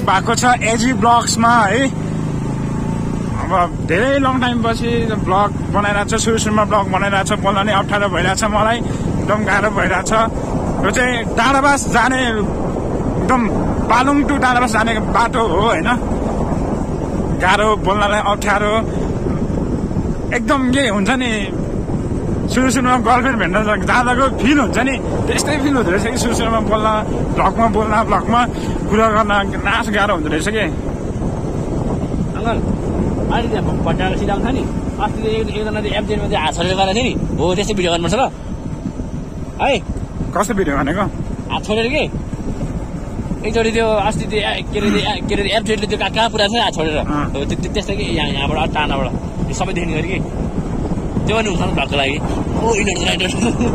भएको छ एजी ब्लग्समा है। अब धेरै लङ टाइम पछि ब्लग बनाइरहेको छ। सुरुमा ब्लग बनाइरहेको छ, बोल्न नै अप्ठ्यारो भइरहेछ मलाई, एकदम गाह्रो भइरहेछ। यो चाहिँ डाँडाबास जाने एकदम पालुङ टु डाँडाबास जाने बाटो हो होइन। गाह्रो, बोल्नलाई अप्ठ्यारो एकदम। के हुन्छ नि सुरुमा गर्लफ्रेन्ड भेट्न जाँदाको फिल हुन्छ नि, त्यस्तै फिल हुँदो रहेछ कि सुरुमा बोल्न, ब्लगमा कुरा गर्न नास गाह्रो हुँदो रहेछ कि। अङ्कल अहिले त्यहाँ भट्टाएर सिधाउनु छ नि, अस्ति एकजना एफजेनमा चाहिँ हात छोडेर गएको थियो नि, हो त्यस्तै भिडियो गर्नुपर्छ ल है। कस्तो भिडियो भनेको? हात छोडेर के एकचोटि त्यो अस्ति त्यो के अरे एफजेडले त्यो कहाँ पुऱ्याएको छ हात छोडेर, हो त्यस्तै कि यहाँबाट टाढाबाट सबै देख्ने गरी कि त्यो पनि हुन्छ भएको लागि। ओ यिनीहरू राइटर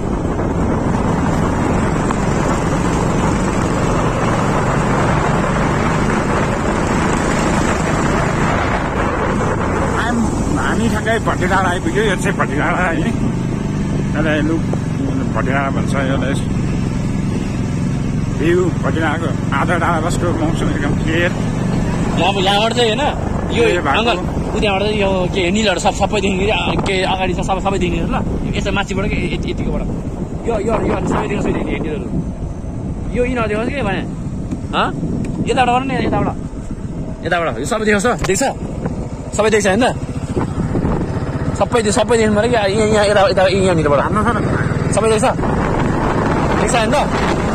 हामी ठ्याक्कै भट्टी डाँडा आइपुग्यो। यो चाहिँ भट्टी डाँडा है, यसलाई लुक भट्टी डाँडा भन्छ। यसलाई भ्यू भट्टी डाँडाको आधा डाँडाबसको मौसम एकदम क्लियर। अब यहाँबाट चाहिँ होइन यो अङ्कल उनीबाट चाहिँ यो के निलहरू सबै देखिने के अगाडि छ सबै देखिने ल। यसो माथिबाट के यतिकोबाट यो सबै देखिन्छ निलहरू। यो यिनीहरू देखाउँछ के भने यताबाट गर नि, यताबाट यो सबै देखाउँछ, देख्छ सबै देख्छ होइन। सबै देख्नु पऱ्यो कि यहाँ यहाँनिरबाट सबै देख्छ होइन त।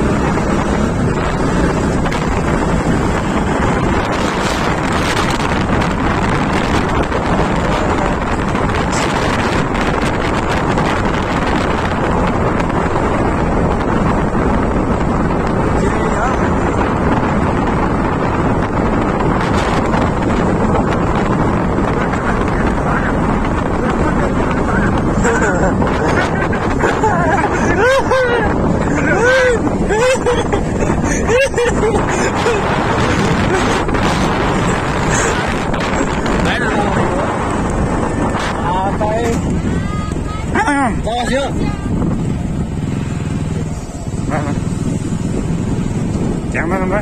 Jangan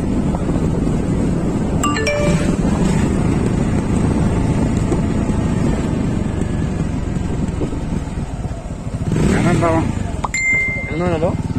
tahu. Ano na to?